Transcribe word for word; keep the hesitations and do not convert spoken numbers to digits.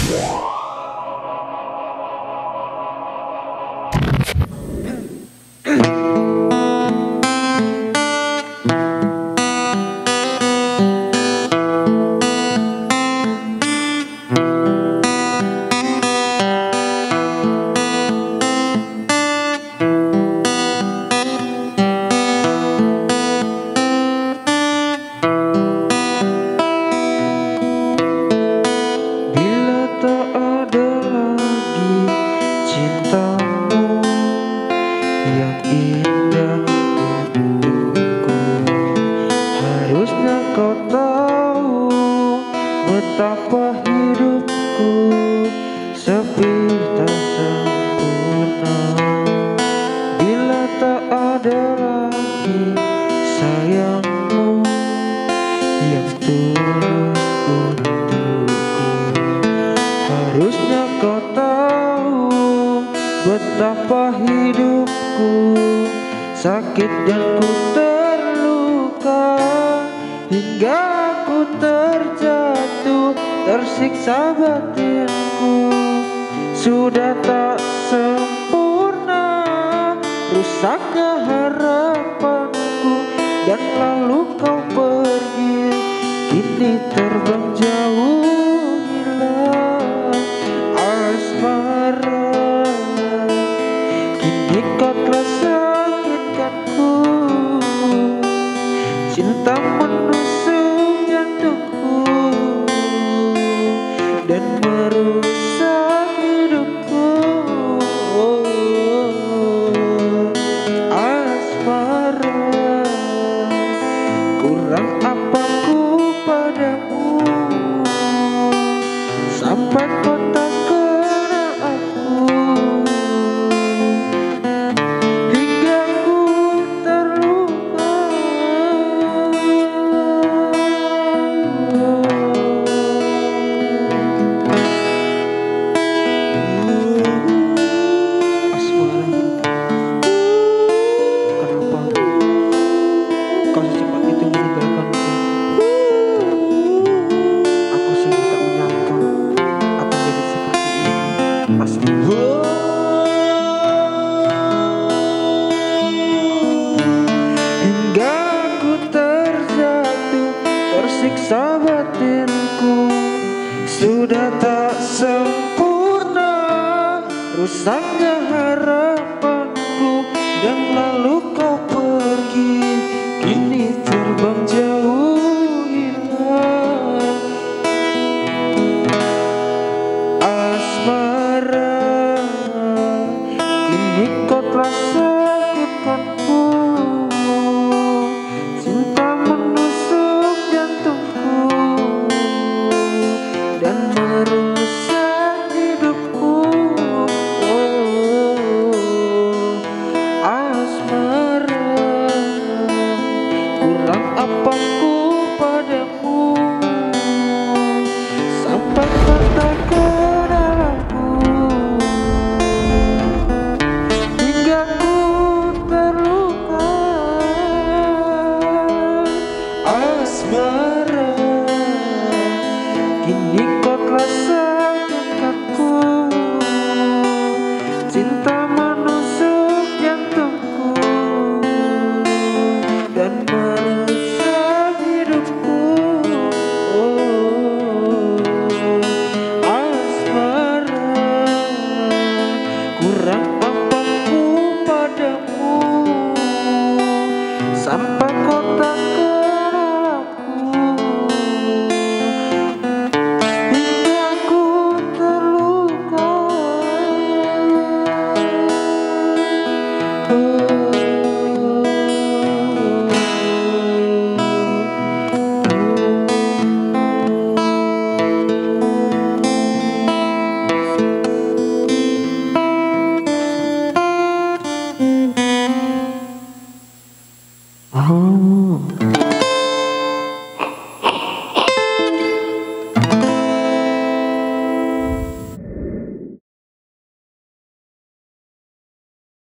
Betapa hidupku sepi tak sempurna bila tak ada lagi sayangmu yang tulus untukku. Harusnya kau tahu betapa hidupku sakit dan ku terluka hingga aku terjatuh, tersiksa batinku. Sudah tak sempurna rusaknya harapanku, dan lalu kau pergi, kini terbang jauh hilang asmara. Kini kau telah sakitkanku, cinta menusuk jantungku dan merusak hidupku. Asmara, kurang apa ku padamu sampai kau tak kenal aku, hingga ku terluka. Hingga ku terjatuh, tersiksa batinku. Sudah tak sempurna rusaknya harapanku, dan lalu kau pergi, kini terbang jauh hilang asmara. Kini kau telah sakitkanku, cinta menusuk jantungku dan merusak hidupku. Asmara, kurang apa ku padamu sampai kau tak kenal aku, hingga ku terluka. Asmara, kini kau telah sakitkanku, cinta menusuk jantungku dan merusak hidupku. Asmara, kurang apa ku padamu sampai kau tak kenal aku, hingga ku terluka. Oh.